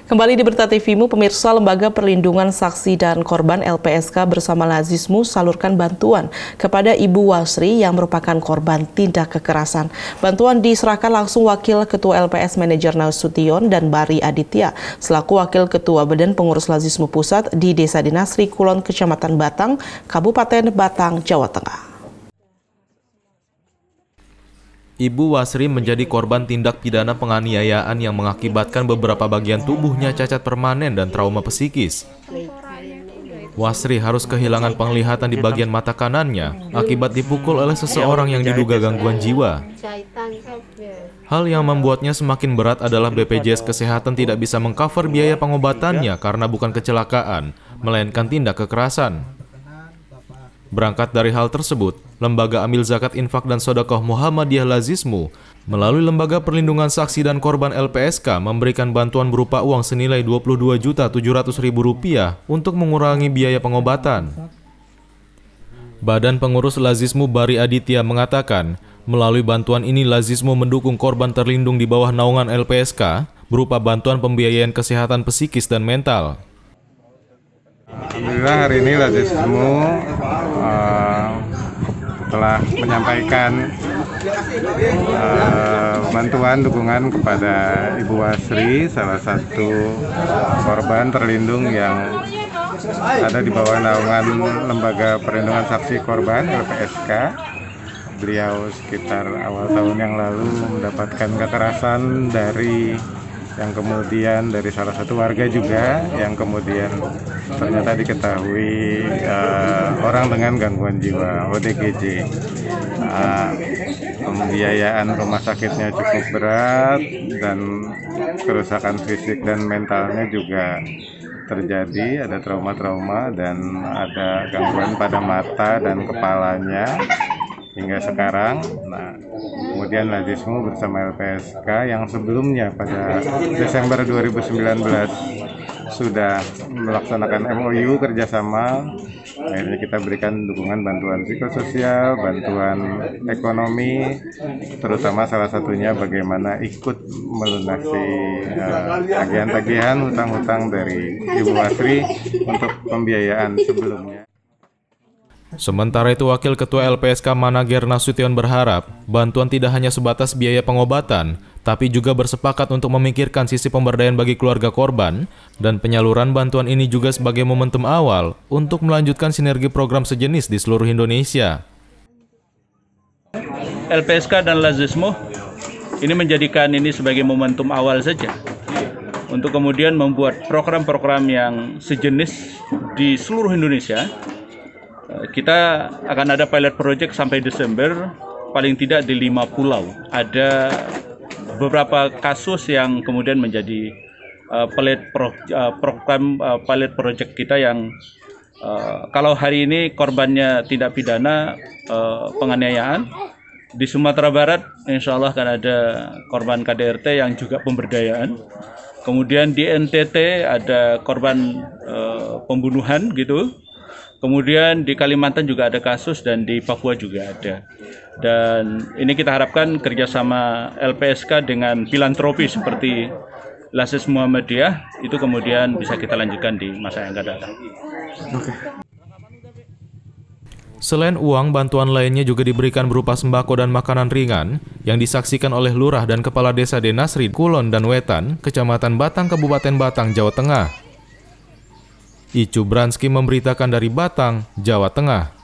Kembali di Berita TV-mu, pemirsa, Lembaga Perlindungan Saksi dan Korban LPSK bersama Lazismu salurkan bantuan kepada Ibu Wasri yang merupakan korban tindak kekerasan. Bantuan diserahkan langsung Wakil Ketua LPS Manajer Nasution dan Bari Aditya selaku Wakil Ketua Badan Pengurus Lazismu Pusat di Desa Dinasri Kulon, Kecamatan Batang, Kabupaten Batang, Jawa Tengah. Ibu Wasri menjadi korban tindak pidana penganiayaan yang mengakibatkan beberapa bagian tubuhnya cacat permanen dan trauma psikis. Wasri harus kehilangan penglihatan di bagian mata kanannya akibat dipukul oleh seseorang yang diduga gangguan jiwa. Hal yang membuatnya semakin berat adalah BPJS Kesehatan tidak bisa mengcover biaya pengobatannya karena bukan kecelakaan, melainkan tindak kekerasan. Berangkat dari hal tersebut, Lembaga Amil Zakat Infak dan Sodakoh Muhammadiyah Lazismu melalui Lembaga Perlindungan Saksi dan Korban LPSK memberikan bantuan berupa uang senilai Rp22.700.000 untuk mengurangi biaya pengobatan. Badan Pengurus Lazismu Bari Aditya mengatakan, melalui bantuan ini Lazismu mendukung korban terlindung di bawah naungan LPSK berupa bantuan pembiayaan kesehatan psikis dan mental. Alhamdulillah hari ini Lazismu telah menyampaikan bantuan dukungan kepada Ibu Wasri, salah satu korban terlindung yang ada di bawah naungan Lembaga Perlindungan Saksi Korban LPSK. Beliau sekitar awal tahun yang lalu mendapatkan kekerasan yang kemudian dari salah satu warga juga, yang kemudian ternyata diketahui orang dengan gangguan jiwa ODGJ. Pembiayaan rumah sakitnya cukup berat dan kerusakan fisik dan mentalnya juga terjadi, ada trauma-trauma dan ada gangguan pada mata dan kepalanya hingga sekarang. Nah, kemudian Lazismu bersama LPSK yang sebelumnya pada Desember 2019 sudah melaksanakan MOU kerjasama. Akhirnya kita berikan dukungan bantuan psikososial, bantuan ekonomi, terutama salah satunya bagaimana ikut melunasi tagihan-tagihan hutang-hutang dari Ibu Wasri untuk pembiayaan sebelumnya. Sementara itu, Wakil Ketua LPSK Manager Nasution berharap bantuan tidak hanya sebatas biaya pengobatan, tapi juga bersepakat untuk memikirkan sisi pemberdayaan bagi keluarga korban, dan penyaluran bantuan ini juga sebagai momentum awal untuk melanjutkan sinergi program sejenis di seluruh Indonesia. LPSK dan Lazismu ini menjadikan ini sebagai momentum awal saja untuk kemudian membuat program-program yang sejenis di seluruh Indonesia. Kita akan ada pilot project sampai Desember, paling tidak di 5 pulau. Ada beberapa kasus yang kemudian menjadi program pilot project kita yang kalau hari ini korbannya tindak pidana penganiayaan. Di Sumatera Barat, insya Allah akan ada korban KDRT yang juga pemberdayaan. Kemudian di NTT ada korban pembunuhan gitu. Kemudian di Kalimantan juga ada kasus dan di Papua juga ada. Dan ini kita harapkan kerjasama LPSK dengan filantropi seperti Lazis Muhammadiyah itu kemudian bisa kita lanjutkan di masa yang akan datang. Selain uang, bantuan lainnya juga diberikan berupa sembako dan makanan ringan yang disaksikan oleh Lurah dan Kepala Desa Dinasri Kulon dan Wetan, Kecamatan Batang, Kabupaten Batang, Jawa Tengah. Icu Bransky memberitakan dari Batang, Jawa Tengah.